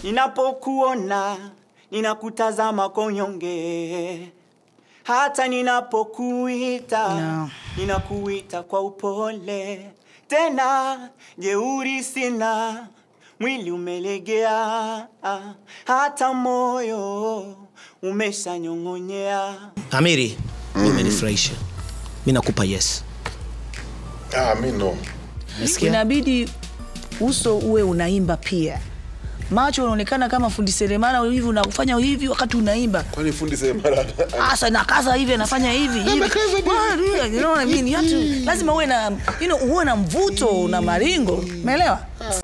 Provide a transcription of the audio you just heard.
Ninapokuona, ninakutazama konyonge. Hata ninapokuita, ninakuita kwa upole. Tena, jeuri sina, mwili umelegea. Hata moyo, umeshanyong'onyea. Amiri, umenifurahisha. Mimi nakupa yes. Mimi no. Inabidi uso uwe unaimba pia. Macho unaonekana kama fundi seremala hivi, unafanya hivi wakati unaimba. Kwani fundi seremala? Asa nakaza hivi, anafanya hivi. You know what I mean? Lazima uwe na uwe na mvuto na maringo. Umeelewa?